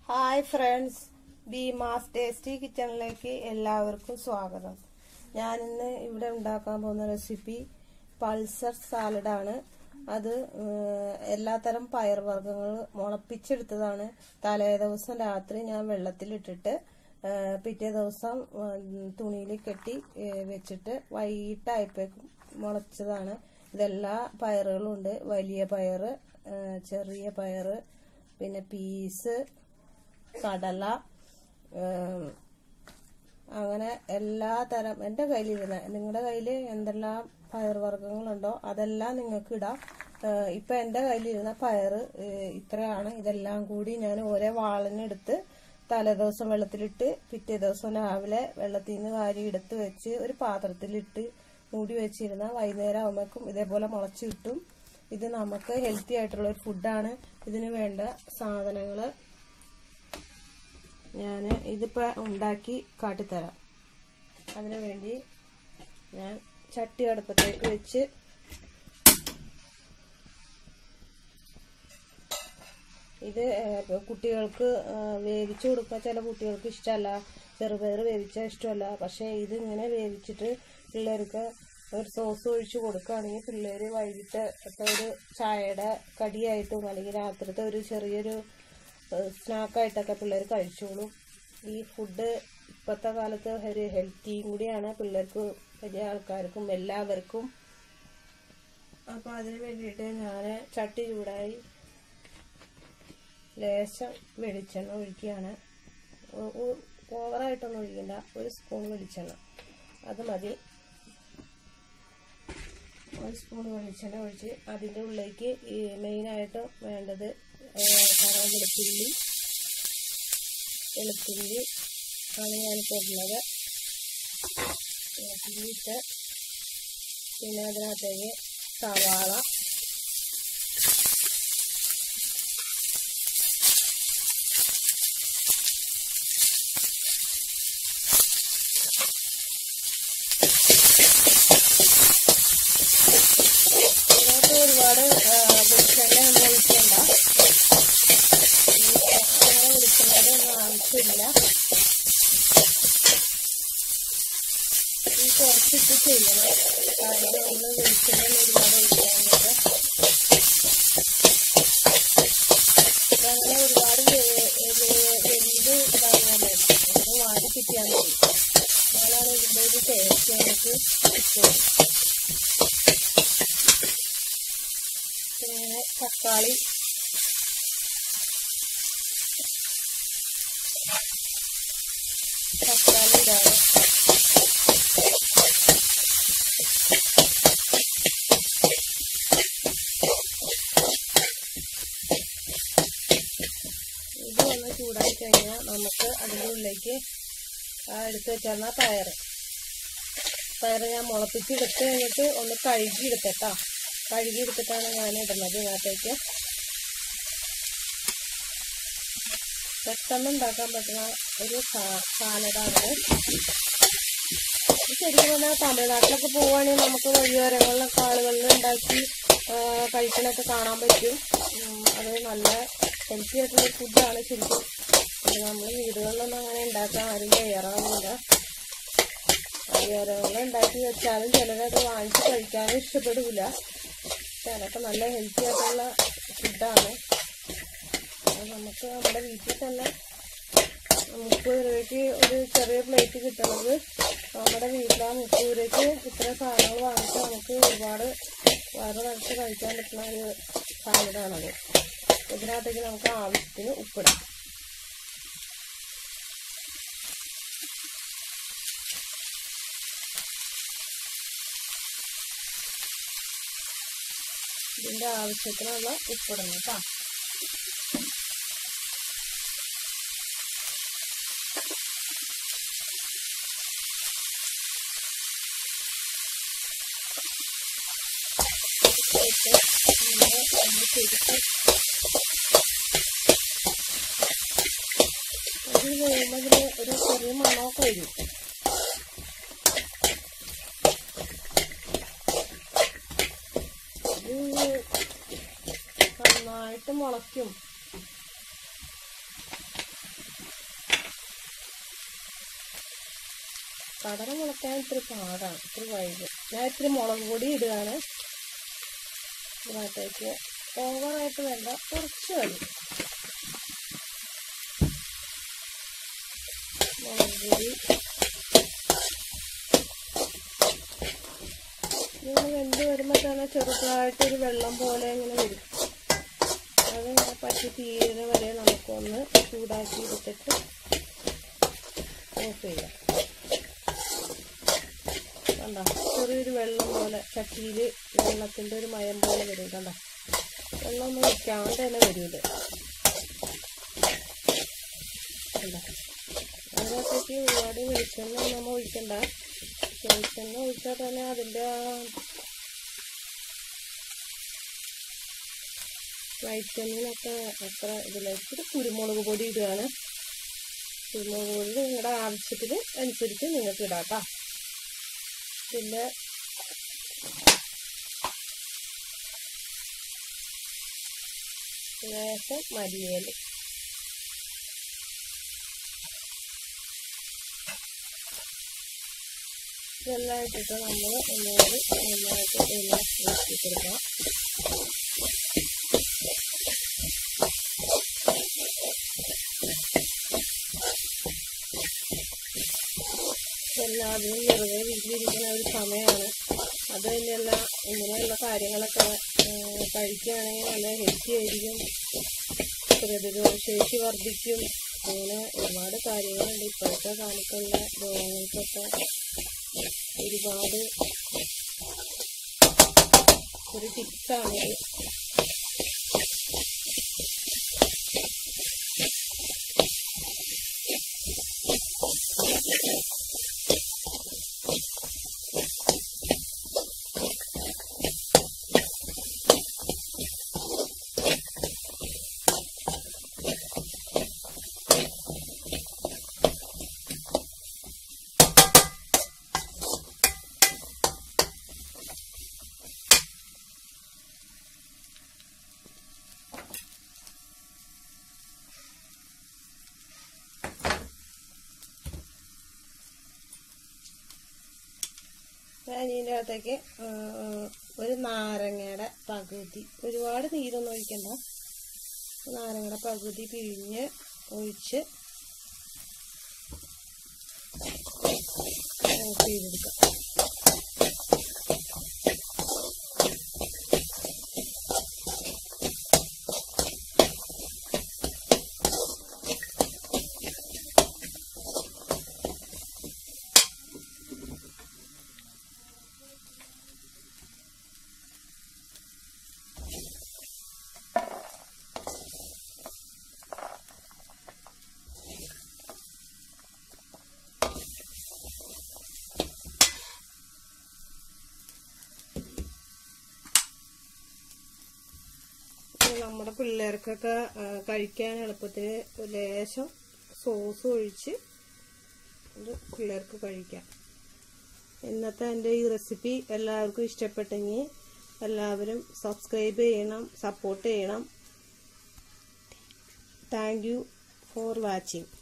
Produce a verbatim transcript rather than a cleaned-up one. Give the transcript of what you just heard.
Hi friends, Beemas tasty കിച്ചണിലേക്ക് എല്ലാവർക്കും സ്വാഗതം. ഞാനിന്ന് ഇവിടെ ഉണ്ടാക്കാൻ പോകുന്ന റെസിപ്പി പൾസർ സാലഡാണ്. അത് എല്ലാത്തരം പയർവർഗ്ഗങ്ങൾ മുളപ്പിച്ചെടുത്തതാണ്. തലേ ദിവസം രാത്രി ഞാൻ വെള്ളത്തിലിട്ടിട്ട് പിറ്റേ ദിവസം തുണിയിൽ കെട്ടി വെച്ചിട്ട് വൈകിട്ടായപ്പോഴേക്കും മുളച്ചതാണ്. ഇതെല്ലാ പയറുകളും ഉണ്ട്. വലിയ പയറ്, ചെറിയ പയറ്, പിന്നെ പീസ്, കടല, അങ്ങനെ എല്ലാ തരം എൻ്റെ കയ്യിലിരുന്ന നിങ്ങളുടെ കയ്യിൽ എന്തെല്ലാം പയർവർഗ്ഗങ്ങളുണ്ടോ അതെല്ലാം നിങ്ങൾക്ക് ഇടാം. ഇപ്പം എൻ്റെ കയ്യിലിരുന്ന പയറ് ഇത്രയാണ്. ഇതെല്ലാം കൂടി ഞാൻ ഓരോ വാളിനെടുത്ത് തലേദിവസം വെള്ളത്തിലിട്ട് പിറ്റേ ദിവസം രാവിലെ വെള്ളത്തിൽ നിന്ന് വാരി എടുത്ത് വെച്ച് ഒരു പാത്രത്തിലിട്ട് മൂടി വെച്ചിരുന്ന വൈകുന്നേരം ആകുമ്പോഴേക്കും ഇതേപോലെ മുളച്ച് കിട്ടും. ഇത് നമുക്ക് ഹെൽത്തി ആയിട്ടുള്ള ഒരു ഫുഡാണ്. ഇതിന് വേണ്ട സാധനങ്ങൾ ഞാൻ ഇതിപ്പോൾ ഉണ്ടാക്കി കാട്ടിത്തരാം. അതിനു വേണ്ടി ഞാൻ ചട്ടി അടുപ്പത്തേക്ക് വെച്ച് ഇത് കുട്ടികൾക്ക് വേവിച്ചു കൊടുക്കാൻ ചില കുട്ടികൾക്ക് ഇഷ്ടമല്ല, ചെറുപയർ വേവിച്ചാൽ ഇഷ്ടമല്ല. പക്ഷേ ഇത് ഇങ്ങനെ വേവിച്ചിട്ട് പിള്ളേർക്ക് ഒരു സോസ് ഒഴിച്ച് കൊടുക്കുകയാണെങ്കിൽ പിള്ളേർ വൈകിട്ട് ഒരു ചായയുടെ കടിയായിട്ടും അല്ലെങ്കിൽ രാത്രിത്തെ ഒരു ചെറിയൊരു സ്നാക്കായിട്ടൊക്കെ പിള്ളേർ കഴിച്ചോളും. ഈ ഫുഡ് ഇപ്പോഴത്തെ കാലത്ത് ഒരു ഹെൽത്തിയും കൂടിയാണ്, പിള്ളേർക്ക് വലിയ ആൾക്കാർക്കും എല്ലാവർക്കും. അപ്പോൾ അതിന് വേണ്ടിയിട്ട് ഞാൻ ചട്ടി ചൂടായി ലേശം വെളിച്ചെണ്ണ ഒഴിക്കുകയാണ്. ഓവറായിട്ടൊന്നും ഒഴിക്കണ്ട, ഒരു സ്പൂൺ വെളിച്ചെണ്ണ അത് മതി. ഒരു സ്പൂൺ വെളിച്ചെണ്ണ ഒഴിച്ച് അതിൻ്റെ ഉള്ളിലേക്ക് ഈ മെയിനായിട്ട് വേണ്ടത് വെളുത്തുള്ളി വെളുത്തുള്ളി ആണ് ഞാനിപ്പോൾ ഉള്ളത്. വെളുത്തുള്ളിയിട്ട് പിന്നെ അതിനകത്തേക്ക് സവാള, ഇതിനകത്ത് ഒരുപാട് വെളിച്ചെണ്ണ ഒന്നും ഒഴിക്കണ്ട, അങ്ങനെ വെളിച്ചെണ്ണയുടെ ഒന്നും ആവശ്യമില്ല. ഈ കുറച്ചിട്ട് ചെയ്യണം, കാരണം നമ്മൾ വെളിച്ചെണ്ണ ഒരുപാട് ഒഴിക്കാനുള്ളത്. അങ്ങനെ ഒരുപാട് വെന്ത് ഇതാകാൻ വേണം, ഒന്ന് വാടി കിട്ടിയാൽ മതി. എന്നാലാണ് ഇതിൻ്റെ ഒരു ടേസ്റ്റ് നമുക്ക് കിട്ടും. പിന്നെ തക്കാളി, തക്കാളി ഇടാണ്. ഇത് ഒന്ന് ചൂടായി കഴിഞ്ഞാൽ നമുക്ക് അതിൻ്റെ ഉള്ളിലേക്ക് എടുത്ത് വെച്ചാൽ പയറ് പയറ് ഞാൻ മുളപ്പിച്ചെടുത്ത് കഴിഞ്ഞിട്ട് ഒന്ന് കഴുകി എടുത്തിട്ടാ കഴുകി എടുത്തിട്ടാണ് ഞാൻ ഇടുന്നത് ഇതിനകത്തേക്ക്. പെട്ടെന്ന് ഉണ്ടാക്കാൻ പറ്റുന്ന ഒരു സാലഡാണ്. ശരിക്കും പറഞ്ഞാൽ തമിഴ്നാട്ടിലൊക്കെ പോവുകയാണെങ്കിൽ നമുക്ക് വഴിയോരങ്ങളിലൊക്കെ ആളുകളിൽ ഉണ്ടാക്കി കഴിക്കണൊക്കെ കാണാൻ പറ്റും. അത് നല്ല ഹെൽത്തി ആയിട്ടുള്ള ഫുഡാണ് ശരിക്കും. നമ്മൾ വീടുകളിലൊന്നും അങ്ങനെ ഉണ്ടാക്കാൻ ആരും തയ്യാറാവുന്നില്ല. വഴിയോരങ്ങളിൽ ഉണ്ടാക്കി വെച്ചാലും ചിലരത് വാങ്ങിച്ച് കഴിക്കാനും ഇഷ്ടപ്പെടില്ല. പക്ഷെ അതൊക്കെ നല്ല ഹെൽത്തി ആയിട്ടുള്ള ഫുഡാണ്. നമുക്ക് നമ്മുടെ വീട്ടിൽ തന്നെ മുപ്പത് രൂപയ്ക്ക് ഒരു ചെറിയ പ്ലേറ്റ് കിട്ടുന്നത് നമ്മുടെ വീട്ടിൽ ആ മുപ്പത് രൂപയ്ക്ക് ഇത്ര സാധനങ്ങൾ വാങ്ങിച്ച് നമുക്ക് ഒരുപാട് വയറ് നിറച്ച് കഴിക്കാൻ പറ്റുന്ന ഒരു സാലഡാണത്. ഇതിനകത്തേക്ക് നമുക്ക് ആവശ്യത്തിന് ഉപ്പിടാം. ഇതിൻ്റെ ആവശ്യത്തിനുള്ള ഉപ്പിടണം കേട്ടോ. ഇത് കഴിയുമ്പോൾ ഒരു ചെറിയ മണമൊക്കെ വരും. ഇത് നന്നായിട്ട് മുളയ്ക്കും. കടല മുളക്കാൻ ഇത്തിരി പാടാണ്, ഇത്തിരി വൈകും. ഞാൻ ഇത്തിരി മുളക് പൊടി ഇടുകയാണ് ഇതിനകത്തേക്ക്. ഓവറായിട്ട് വേണ്ട, കുറച്ച് മതി മുളക് പൊടി. ഇങ്ങനെ വെന്ത് വരുമ്പോൾ തന്നെ ചെറുതായിട്ടൊരു വെള്ളം പോലെ ഇങ്ങനെ വരും. അത് പറ്റി തീരുന്ന വരെ നമുക്കൊന്ന് ചൂടാക്കി എടുത്തിട്ട് ഓഫ് ചെയ്യാം. കണ്ട ചെറിയൊരു വെള്ളം പോലെ ചട്ടിയിൽ വെള്ളത്തിൻ്റെ ഒരു മയം പോലെ വരും. കണ്ട വെള്ളം ഒന്നും ഒഴിക്കാണ്ട് തന്നെ വരും ഇത്. കണ്ട അതിനകത്തേക്ക് ഒരുപാട് വെളിച്ചെണ്ണ നമ്മൾ ഒഴിക്കണ്ട. വെളിച്ചെണ്ണ ഒഴിച്ചാൽ തന്നെ അതിൻ്റെ ആ വൈറ്റമിനൊക്കെ അത്ര ഇതില്ല. ഇത്തിരി കുരുമുളക് പൊടി ഇടുകയാണ്. കുരുമുളക് പൊടി നിങ്ങളുടെ ആവശ്യത്തിന് അനുസരിച്ച് നിങ്ങൾക്ക് ഇടാം കേട്ടോ. പിന്നെ ലേശം മല്ലിയില. ഇതെല്ലാം ഇട്ടിട്ട് നമ്മൾ ഒന്നുകൂടി നന്നായിട്ട് എല്ലാം ഇളക്കിയെടുക്കാം. എല്ലാവരും വെറുതെ വീട്ടിലിരിക്കുന്ന ഒരു സമയമാണ്. അത് തന്നെയെല്ലാം ഇങ്ങനെയുള്ള കാര്യങ്ങളൊക്കെ കഴിക്കുകയാണെങ്കിൽ നല്ല ഹെൽത്തി ആയിരിക്കും, പ്രതിരോധശേഷി വർദ്ധിക്കും. അങ്ങനെ ഒരുപാട് കാര്യങ്ങളുണ്ട്. ഇപ്പോഴത്തെ കാലത്തുള്ള രോഗങ്ങൾക്കൊക്കെ ഒരുപാട് ഒരു ടിപ്സാണിത്. അതിൻ്റെ അകത്തേക്ക് ഒരു നാരങ്ങയുടെ പകുതി, ഒരുപാട് നീരൊന്നും ഒഴിക്കണ്ട, നാരങ്ങയുടെ പകുതി പിഴിഞ്ഞ് ഒഴിച്ച് ഓഫ് ചെയ്തെടുക്കാം. നമ്മുടെ പിള്ളേർക്കൊക്കെ കഴിക്കാൻ എളുപ്പത്തിന് ലേശം സോസ് ഒഴിച്ച് ഇത് പിള്ളേർക്ക് കഴിക്കാം. ഇന്നത്തെ എൻ്റെ ഈ റെസിപ്പി എല്ലാവർക്കും ഇഷ്ടപ്പെട്ടെങ്കിൽ എല്ലാവരും സബ്സ്ക്രൈബ് ചെയ്യണം, സപ്പോർട്ട് ചെയ്യണം. Thank you for watching.